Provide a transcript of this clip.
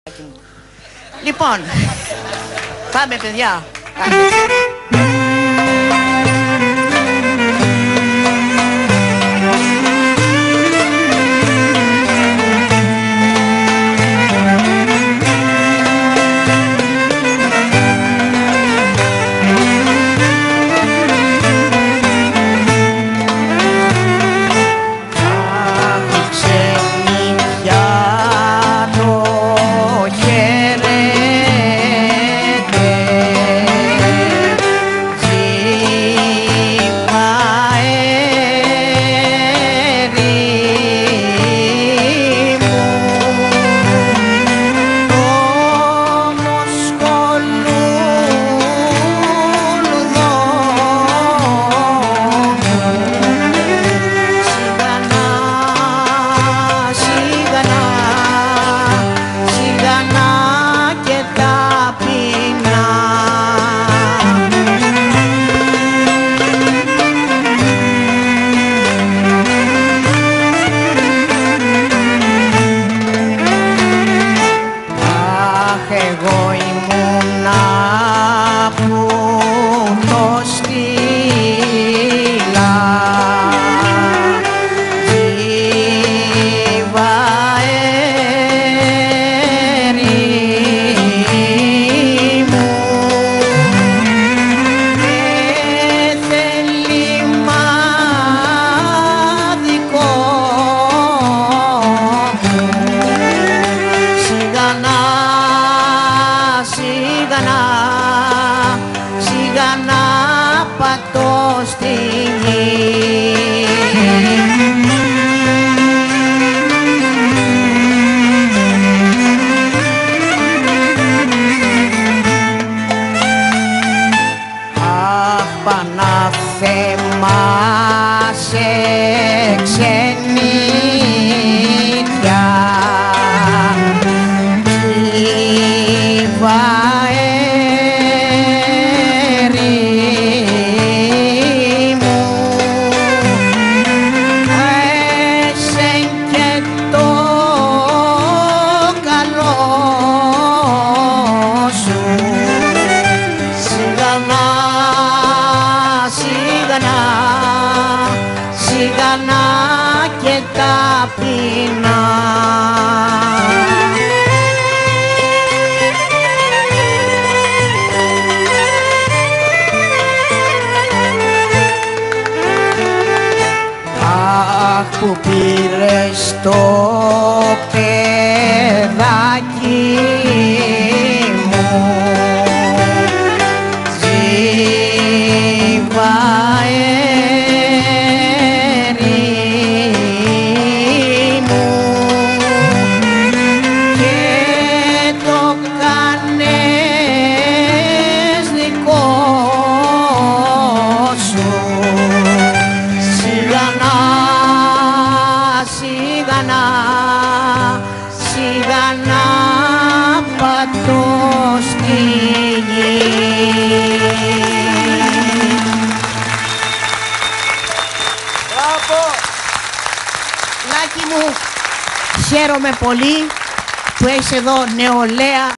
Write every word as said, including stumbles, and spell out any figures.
Λοιπόν, πάμε παιδιά. Εγώ ήμουνα που το στείλα Τζιβαέρι μου έθελει μάδικο μου σιγανά σιγανά, σιγανά πατώ στη γη. Αχ, Παναθέμα σε ξενίτια σιγανά και ταπεινά. Αχ, που πήρες το παιδάκι μου σιγανά πατώ στη γη. Μπράβο! Λάκη μου, χαίρομαι πολύ που έχεις εδώ νεολαία.